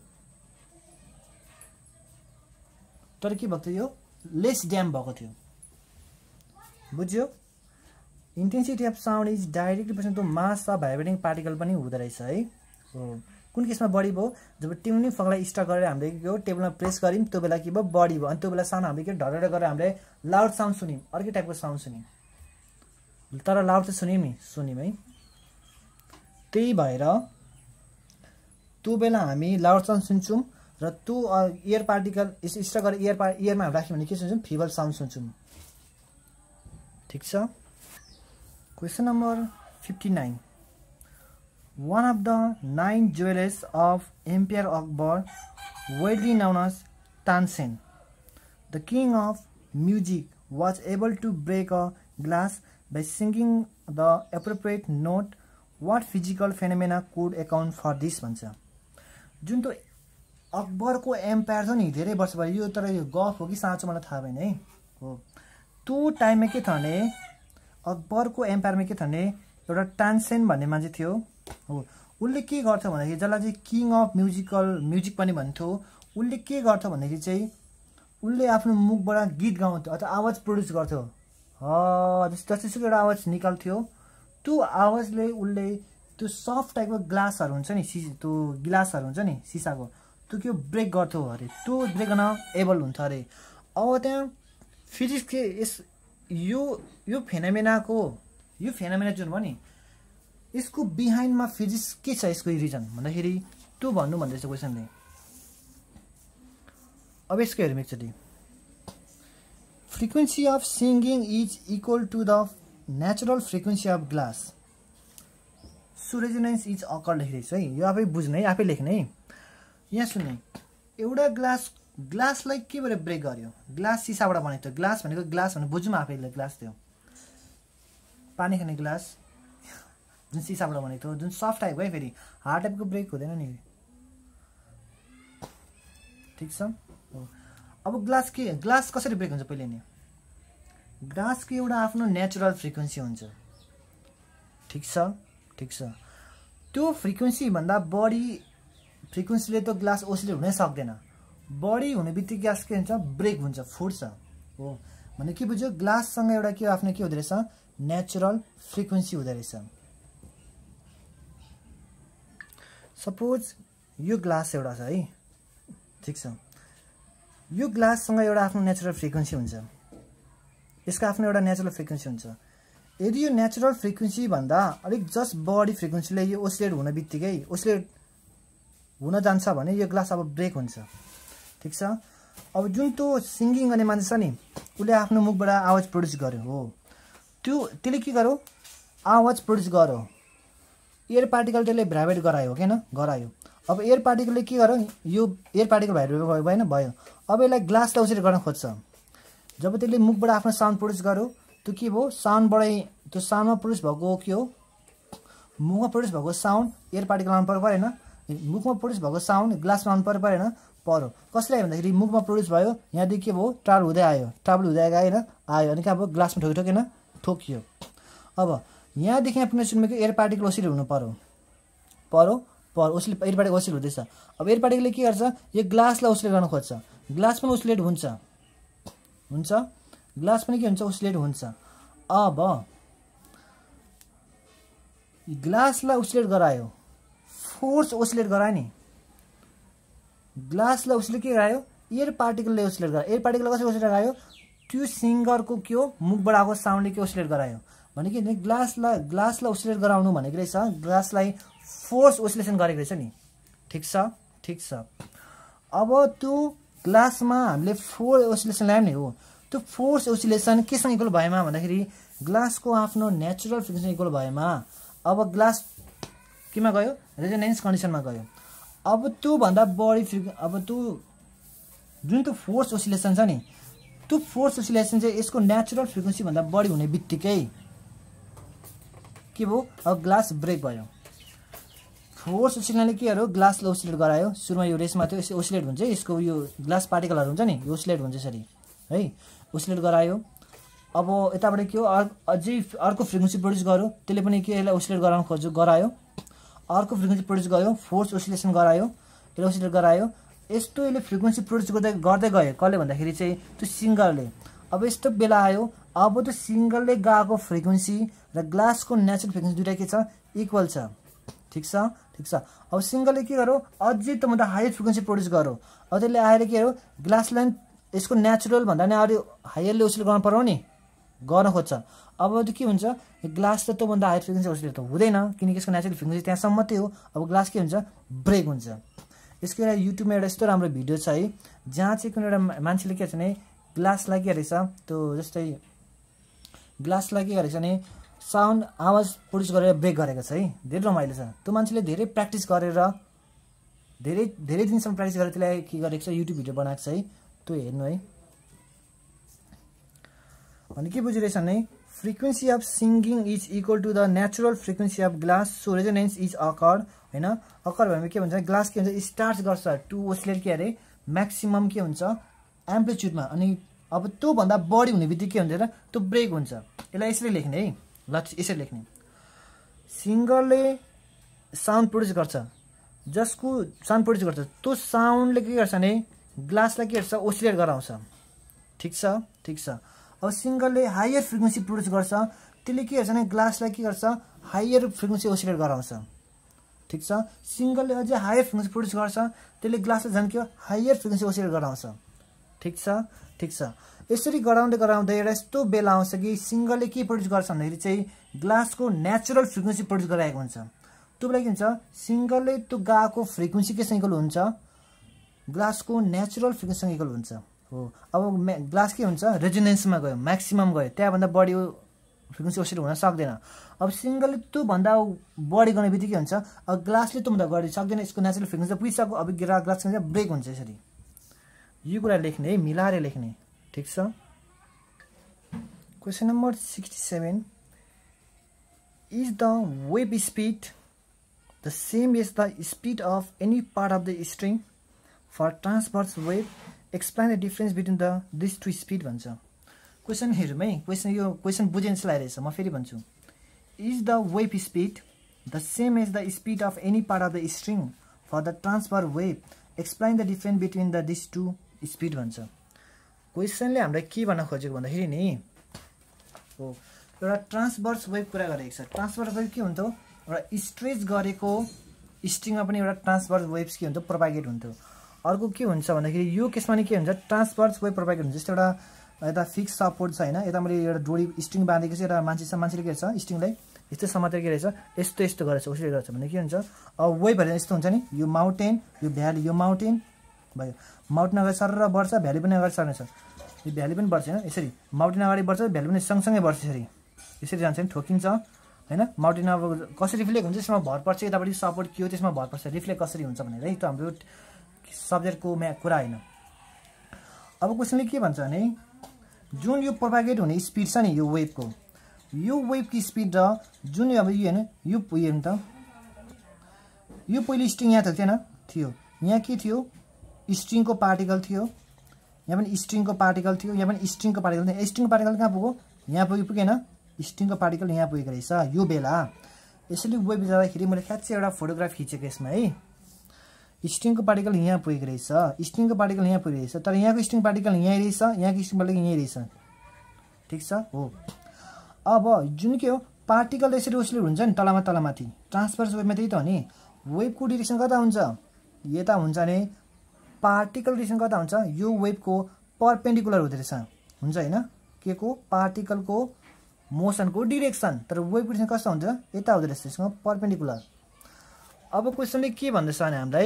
Speaker 1: तर के भएको थियो यो लेस ड्याम भएको थियो बुझ्यो intensity of sound is directly proportional to mass of vibrating particle पनि हुँदो रहेछ है हो कुन केसमा बढी भयो जब ट्युनिङ फोकलाई स्टक गरेर हामीले के हो टेबलमा प्रेस गऱ्यौँ त्यो बेला के भयो बढी भयो अनि त्यो बेला सानो हामीले के ढडढ गरेर हामीले लाउड साउन्ड सुन्यौँ अर्कै टाइपको साउन्ड सुन्यौँ तर लाउड चाहिँ सुन्यौँ है त्यही भएर त्यो बेला हामी लाउड साउन्ड सुन्छौँ र त्यो एयर पार्टिकल स्टक गरेर इयरमा राख्यौँ भने के सुन्छौँ फिबल साउन्ड सुन्छौँ ठिक छ question number 59 One of the 9 jewelers of Emperor Akbar, widely known as Tansen, the king of music, was able to break a glass by singing the appropriate note. What physical phenomena could account for this? भन्छ जुन त अकबरको empire छ नि धेरै वर्ष भयो यो, तर यो गफ हो कि साँचो मलाई थाहा भएन है। हो त्यो टाइममा के थियो भने अकबरको एम्पायरमा के थियो भने एउटा तानसेन भन्ने मान्छे थियो। हो उसले के गर्थ्यो भन्दाखेरि जसलाई चाहिँ किङ अफ म्युजिक पनि भन्थ्यो, उसले के गर्थ्यो भन्दाखेरि चाहिँ उसले आफ्नो मुखबाट गीत गाउँथ्यो अथवा आवाज प्रड्युस गर्थ्यो। जस्तोसुकै एउटा आवाज निकाल्थ्यो, त्यो आवाजले उसले त्यो सफ्ट टाइपको ग्लासहरू हुन्छ नि, त्यो गिलासहरू हुन्छ नि सिसाको, त्यो के ब्रेक गर्थ्यो अरे, त्यो ब्रेक गर्न एबल हुन्थ्यो अरे। अब त्यहाँ फिजिक्स के यो फेनोमेना जुन भयो नि यसको बिहाइन्डमा फिजिक्स के छ, यसको रिजन भन्दाखेरि त्यो भन्नु भन्दैछ क्वेसनले। अब यसको हेरौँ एकचोटि। Frequency of singing is equal to the natural frequency of glass, so resonance is occur लेखिरहेको छु है, यो आफै बुझ्ने है, आफै लेख्ने है। यहाँ सुन्ने एउटा ग्लासलाई के भएर ब्रेक गर्यो, ग्लास सिसाबाट बनेको थियो। ग्लास भने बुझौँ आफैले, ग्लास थियो पानी खाने ग्लास जुन सिसाबाट बनेको थियो, जुन सफ्ट टाइपको है, फेरि हार्ड टाइपको ब्रेक हुँदैन नि, ठिक छ। अब ग्लास कसरी ब्रेक हुन्छ पहिले नि, ग्लासको एउटा आफ्नो नेचुरल फ्रिक्वेन्सी हुन्छ, ठिक छ। त्यो फ्रिक्वेन्सी भन्दा बढी फ्रिक्वेन्सीले त ग्लास ओसिलेट हुनै सक्दैन, बढी हुने बित्तिकै ग्लास के हुन्छ ब्रेक हुन्छ, फुट्छ। हो भने के बुझ्यो, ग्लाससँग एउटा के आफ्नो के हुँदो रहेछ नेचुरल फ्रिक्वेन्सी हुँदो रहेछ। सपोज यो ग्लास एउटा छ है, ठिक छ, यो ग्लाससँग एउटा आफ्नो नेचुरल फ्रिक्वेन्सी हुन्छ, यसको आफ्नो एउटा नेचुरल फ्रिक्वेन्सी हुन्छ। यदि यो नेचुरल फ्रिक्वेन्सी भन्दा अलिक जस्ट बढी फ्रिक्वेन्सीले यो ओसिलेट हुन बित्तिकै ओसिलेट हुन जान्छ भने यो ग्लास अब ब्रेक हुन्छ, ठिक छ। अब जुन त्यो सिङ्गिङ गर्ने मान्छे छ नि उसले आफ्नो मुखबाट आवाज प्रड्युस गर्यो, हो त्यसले के गर्यो आवाज प्रड्युस गर्यो, एयर पार्टिकल त्यसले भाइब्रेट गरायो, हो किन गरायो। अब एयर पार्टिकलले के गर्यो, यो एयर पार्टिकल भाइब्रेट भएन भयो, अब यसलाई ग्लासलाई ओसिलेट गर्न खोज्छ। जब त्यसले मुखबाट आफ्नो साउन्ड प्रड्युस गर्यो, त्यो के भयो साउन्डबाट, त्यो साउन्डमा प्रड्युस भएको के हो, मुखमा प्रड्युस भएको साउन्ड एयर पार्टिकलमा आउनु परेन, मुखमा प्रड्युस भएको साउन्ड ग्लासमा आउनु परेन, पर्यो। कसलाई भन्दाखेरि मुखमा प्रड्युस भयो, यहाँदेखि के भयो ट्राभल हुँदै आयो होइन आयो, अनि कहाँ भयो ग्लासमा ठोकेन ठोकियो। अब यहाँदेखि यहाँ पुनः सुन्मेको एयर पार्टिकल ओसिलेट हुनु पर्यो ओसिलेट, एयर पार्टिकल ओसिलेट हुँदैछ। अब एयर पार्टिकलले के गर्छ, यो ग्लासलाई ओसिलेट गर्न खोज्छ, ग्लास पनि ओसिलेट हुन्छ, ग्लास पनि के हुन्छ ओसिलेट हुन्छ। अब ग्लासलाई ओसिलेट गरायो, फोर्स ओसिलेट गरायो नि, ग्लासलाई ओसिलेट के गरायो एयर पार्टिकलले ओसिलेट गरायो। एयर पार्टिकल कसरी ओसिलेट गरायो, त्यो सिङ्गरको के हो मुखबाट आएको साउन्डले के ओसिलेट गरायो भने के ग्लासलाई ओसिलेट गराउनु भनेको रहेछ, ग्लासलाई फोर्स ओसिलेसन गरेको रहेछ नि, ठिक छ। अब त्यो ग्लासमा हामीले फोर्स ओसिलेसन ल्यायौँ नि, हो त्यो फोर्स ओसिलेसन केसँग इक्वल भएमा भन्दाखेरि ग्लासको आफ्नो नेचुरल फ्रिक्वेन्सी इक्वल भएमा अब ग्लास केमा गयो रेजोनेन्स कन्डिसनमा गयो। अब त्यो भन्दा बढी अब त्यो जुन त्यो फोर्स ओसिलेसन छ नि, त्यो फोर्स ओसिलेसन चाहिँ यसको नेचुरल फ्रिक्वेन्सी भन्दा बढी हुने बित्तिकै के भयो, अब ग्लास ब्रेक भयो। फोर्स ओसिलेसनले के गर्यो ग्लासलाई ओसिलेट गरायो, सुरुमा यो रेसमा थियो यसो ओसिलेट हुन्छ, यसको यो ग्लास पार्टिकलहरू हुन्छ नि यो ओसिलेट हुन्छ यसरी है, ओसिलेट गरायो। अब यताबाट के हो अझै अर्को फ्रिक्वेन्सी प्रड्युस गर्यो, त्यसले पनि के यसलाई ओसिलेट गराउन गरायो, अर्को फ्रिक्वेन्सी प्रड्युस गर्यो, फोर्स ओसिलेसन गरायो, यसले ओसिलेट गरायो। यस्तो यसले फ्रिक्वेन्सी प्रड्युस गर्दै गयो कसले भन्दाखेरि चाहिँ त्यो सिङ्गरले। अब यस्तो बेला आयो, अब त्यो सिङ्गरले गएको फ्रिक्वेन्सी र ग्लासको नेचुरल फ्रिक्वेन्सी दुइटा के छ इक्वल छ, ठिक छ। अब सिङ्गरले के गर्यो अझै त भन्दा हायर फ्रिक्वेन्सी प्रड्युस गर्यो, अब त्यसले आएर के गर्यो ग्लासलाई यसको नेचुरल भन्दा नि अरू हायरले ओसिलेट गर्न पर्यो नि, गर्न खोज्छ। अब त्यो के हुन्छ ग्लास त त्योभन्दा हायर फ्रिक्वेन्सी ओसिलेट त हुँदैन किनकि यसको नेचुरल फ्रिक्वेन्सी त्यहाँसम्म मात्रै हो। अब ग्लास के हुन्छ ब्रेक हुन्छ। यसको एउटा युट्युबमा एउटा यस्तो राम्रो भिडियो छ है, जहाँ चाहिँ कुनै एउटा मान्छेले के छ भने ग्लासलाई के रहेछ त्यो जस्तै ग्लासलाई के गरेको छ भने साउन्ड आवाज प्रड्युस गरेर ब्रेक गरेको छ है, धेरै रमाइलो छ। त्यो मान्छेले धेरै प्र्याक्टिस गरेर धेरै दिनसम्म प्र्याक्टिस गरेर त्यसलाई के गरेको छ युट्युब भिडियो बनाएको छ है, त्यो हेर्नु है। अनि के बुझिरहेछ भने frequency of singing is equal to the natural frequency of glass, so resonance is occur होइन। अकर भनेको के भन्छ, ग्लास के हुन्छ स्टार्ट गर्छ टु ओसिलेट के अरे म्याक्सिमम के हुन्छ एम्प्लिट्युडमा, अनि अब त्योभन्दा बढी हुने बित्तिकै के हुन्छ र त्यो ब्रेक हुन्छ। यसलाई यसरी लेख्ने है, ल यसरी लेख्ने, सिङ्गरले साउन्ड प्रड्युस गर्छ, जसको साउन्ड प्रड्युस गर्छ त्यो साउन्डले के गर्छ भने ग्लासलाई के गर्छ ओसिलेट गराउँछ। ठिक छ, ठिक छ। अब सिङ्गरले हायर फ्रिक्वेन्सी प्रड्युस गर्छ, त्यसले के गर्छ भने ग्लासलाई के गर्छ हायर फ्रिक्वेन्सी ओसिलेट गराउँछ। ठिक छ, सिङ्गरले अझै हायर फ्रिक्वेन्सी प्रड्युस गर्छ, त्यसले ग्लासलाई झन् के हायर फ्रिक्वेन्सी ओसिलेट गराउँछ। ठिक छ, ठिक छ। यसरी गराउँदै गराउँदै एउटा यस्तो बेला आउँछ कि सिङ्गरले के प्रड्युस गर्छ भन्दाखेरि चाहिँ ग्लासको नेचुरल फ्रिक्वेन्सी प्रड्युस गराएको हुन्छ। त्यो बेला के हुन्छ सिङ्गरले त्यो गाएको फ्रिक्वेन्सी केसँग इक्वल हुन्छ, ग्लासको नेचुरल फ्रिक्वेन्सीसँग इक्वल हुन्छ हो। अब ग्लास के हुन्छ रेजोनेन्समा गयो, म्याक्सिमम गयो, त्यहाँभन्दा बढी फ्रिक्वेन्सी ओसिलेट हुन सक्दैन। अब सिङ्गरले त्योभन्दा बढी गर्ने बित्तिकै हुन्छ, अब ग्लासले त्योभन्दा बढी सक्दैन, यसको नेचुरल फ्रिक्वेन्सी पुगिसक्यो, अब ग्लासको ब्रेक हुन्छ। यसरी यो कुरा लेख्ने है, मिलाएर लेख्ने। ठिक छ। Question number 67, is the wave speed the same as the speed of any part of the string for transverse wave, explain the difference between the this two speed भन्छ। क्वेसन हेरौँ है, क्वेसन यो क्वेसन बुझेन जस्तो लागिरहेछ, म फेरि भन्छु। Is the wave speed the same as the speed of any part of the string for the transfer wave, explain the difference between the this two speed भन्छ। क्वेसनले हामीलाई के भन्न खोजेको भन्दाखेरि नि हो एउटा ट्रान्सभर्स वेभ कुरा गरेको छ। ट्रान्सभर्स वेभ के हुन्थ्यो, एउटा स्ट्रेच गरेको स्ट्रिङमा पनि एउटा ट्रान्सभर्स वेभ्स के हुन्थ्यो प्रोपागेट हुन्थ्यो। अर्को के हुन्छ भन्दाखेरि यो केसमा नि के हुन्छ ट्रान्सभर्स वेभ प्रोपागेट हुन्छ। जस्तो एउटा यता फिक्स सपोर्ट छ होइन, यता मैले एउटा डोरी स्ट्रिङ बाँधेको छ, एउटा मान्छेले के छ स्ट्रिङलाई यस्तो समातेर के रहेछ यस्तो यस्तो गरेछ ओसिलेट गर्छ भने के हुन्छ, अब वेभहरू यस्तो हुन्छ नि, यो माउन्टेन यो भ्याली, यो माउन्टेन भयो, माउन्टेन अगाडि सर बढ्छ, भ्याली पनि अगाडि सर्नेछ, यो भ्याली पनि बढ्छ होइन, यसरी माउन्टेन अगाडि बढ्छ, भ्याली पनि सँगसँगै बढ्छ, यसरी जान्छ नि, ठोकिन्छ होइन। माउन्टेन अब कसरी रिफ्लेक्ट हुन्छ त्यसमा भर पर्छ, यतापट्टि सपोर्ट के हो त्यसमा भर पर्छ, रिफ्लेक्ट कसरी हुन्छ भनेर है, त्यो हाम्रो सब्जेक्टको कुरा होइन। अब क्वेसनले के भन्छ भने जुन यो प्रोपागेट हुने स्पिड छ नि यो वेभको, यो वेभको स्पिड र जुन अब यो होइन यो हेर्नु त, यो पहिले स्ट्रिङ यहाँ त थियो, यहाँ के थियो स्ट्रिङको पार्टिकल थियो, यहाँ पनि स्ट्रिङको पार्टिकल थियो, यहाँ पनि स्ट्रिङको पार्टिकल थियो। स्ट्रिङको पार्टिकल कहाँ पुग्यो, यहाँ पुगेन, स्ट्रिङको पार्टिकल यहाँ पुगेको रहेछ यो बेला। यसरी वेभ जाँदाखेरि मैले खासै एउटा फोटोग्राफ खिचेको यसमा है, स्ट्रिङको पार्टिकल यहाँ पुगेको रहेछ, स्ट्रिङको पार्टिकल यहाँ पुगेको रहेछ, तर यहाँको स्ट्रिङ पार्टिकल यहीँ रहेछ, यहाँको स्ट्रिङ पार्टिकल यहीँ रहेछ। ठिक छ हो। अब जुन के हो पार्टिकल यसरी ओसिलेट हुन्छ नि तलमा तलमाथि, ट्रान्सभर्स वेभमा त्यही त हो नि, वेभको डिरेक्सन कता हुन्छ यता हुन्छ नि, पार्टिकल डिरेक्सन कता हुन्छ यो वेभको परपेन्डिकुलर हुँदो रहेछ हुन्छ होइन, के को पार्टिकलको मोसनको डिरेक्सन, तर वेभको डिरेक्सन कस्तो हुन्छ यता हुँदो रहेछ त्यसको परपेन्डिकुलर। अब क्वेसनले के भन्दैछ भने हामीलाई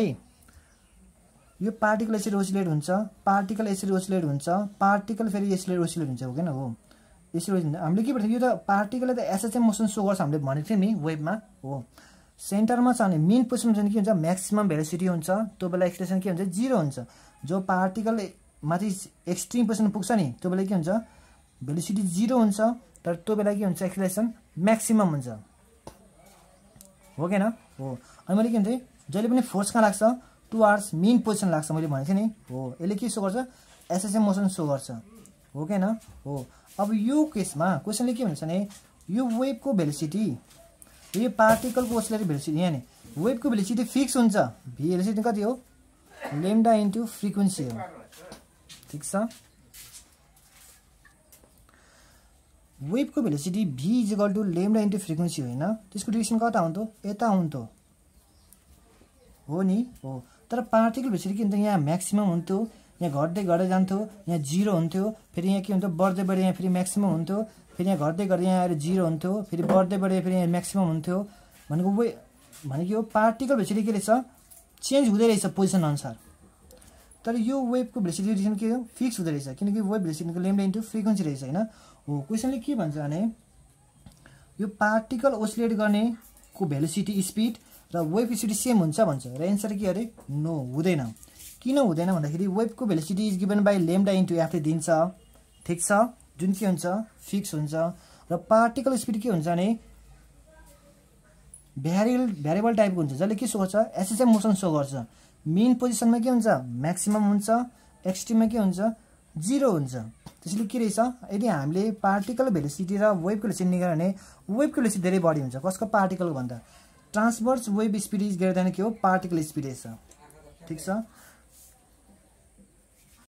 Speaker 1: यो पार्टिकल यसरी ओसिलेट हुन्छ, पार्टिकल यसरी ओसिलेट हुन्छ, पार्टिकल फेरि यसरी ओसिलेट हुन्छ हो किन हो, यसरी ओसिलेट हामीले के भन्थ्यो यो त पार्टिकलले त एसएचएम मोसन सो गर्छ हामीले भनेको थियौँ नि वेभमा हो। सेन्टरमा छ भने मेन पोजिसनमा चाहिँ के हुन्छ म्याक्सिमम भेलोसिटी हुन्छ, त्यो बेला एक्सलेरेसन के हुन्छ 0 हुन्छ। जो पार्टिकल माथि एक्सट्रिम पोजिसनमा पुग्छ नि त्यो बेला के हुन्छ भेलोसिटी 0 हुन्छ, तर त्यो बेला के हुन्छ एक्सलेरेसन म्याक्सिमम हुन्छ हो किन हो। अनि मैले के भन्थेँ जहिले पनि फोर्स कहाँ लाग्छ टुवार्ड्स मेन पोजिसन लाग्छ मैले भनेको थिएँ नि हो। यसले के सो गर्छ एसएचएम मोसन सो गर्छ हो किन हो। अब यो केसमा क्वेसनले के भन्छ भने यो वेभको भेलोसिटी यो पार्टिकलको ओसिलेटरी भेलोसिटी यहाँ नि वेभको भेलोसिटी फिक्स हुन्छ, भेलोसिटी कति हो लेम्डा इन्टु फ्रिक्वेन्सी हो। ठिक छ, वेभको velocity v equal to lambda into frequency होइन, त्यसको डिरेक्सन कता हुन्थ्यो यता हुन्थ्यो हो नि हो। तर पार्टिकल भेलोसिटी के हुन्थ्यो यहाँ म्याक्सिमम हुन्थ्यो, यहाँ घट्दै घट्दै जान्थ्यो, यहाँ 0 हुन्थ्यो, फेरि यहाँ के हुन्थ्यो बढ्दै बढ्दै यहाँ फेरि म्याक्सिमम हुन्थ्यो, फेरि यहाँ घट्दै घट्दै यहाँ आएर 0 हुन्थ्यो, फेरि बढ्दै बढ्दै फेरि यहाँ म्याक्सिमम हुन्थ्यो। भनेको यो पार्टिकल भेलोसिटी के रहेछ चेन्ज हुँदै रहेछ पोजिसन अनुसार, तर यो वेभको भेलोसिटी डिरेक्सन के हो फिक्स हुँदै रहेछ किनकि वेभ भेलोसिटीको लेम्डा इन्टु फ्रिक्वेन्सी रहेछ होइन हो। क्वेसनले के भन्छ भने यो पार्टिकल ओसिलेट गर्नेको भेलोसिटी स्पिड र वेभ भेलोसिटी सेम हुन्छ भन्छ, र एन्सर के अरे नो हुँदैन। किन हुँदैन भन्दाखेरि वेभको velocity is given by lambda into एफले दिन्छ। ठिक छ, जुन के हुन्छ फिक्स हुन्छ। र पार्टिकल स्पिड के हुन्छ भने भ्यारिएबल टाइपको हुन्छ, जसले के सो गर्छ एसएसएम मोसन सो गर्छ। मेन पोजिसनमा के हुन्छ म्याक्सिमम हुन्छ, एक्सट्रिममा के हुन्छ 0 हुन्छ। त्यसैले के रहेछ, यदि हामीले पार्टिकल भेलोसिटी र वेभको भेलोसिटी निकाल्यो भने वेभको भेलोसिटी धेरै बढी हुन्छ। कसको पार्टिकल भन्दा transverse wave speed is greater than के हो पार्टिकल स्पिड रहेछ। ठिक छ।